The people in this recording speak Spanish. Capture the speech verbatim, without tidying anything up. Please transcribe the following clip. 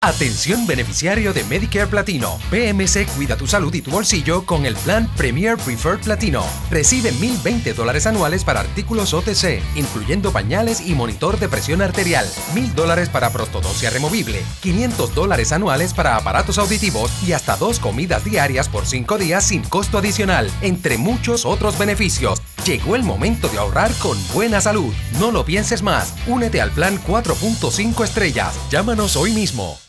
Atención beneficiario de Medicare Platino. P M C cuida tu salud y tu bolsillo con el plan Premier Preferred Platino. Recibe mil veinte dólares anuales para artículos O T C, incluyendo pañales y monitor de presión arterial, mil dólares para prostodoncia removible, quinientos dólares anuales para aparatos auditivos y hasta dos comidas diarias por cinco días sin costo adicional, entre muchos otros beneficios. Llegó el momento de ahorrar con buena salud. No lo pienses más. Únete al plan cuatro punto cinco estrellas. Llámanos hoy mismo.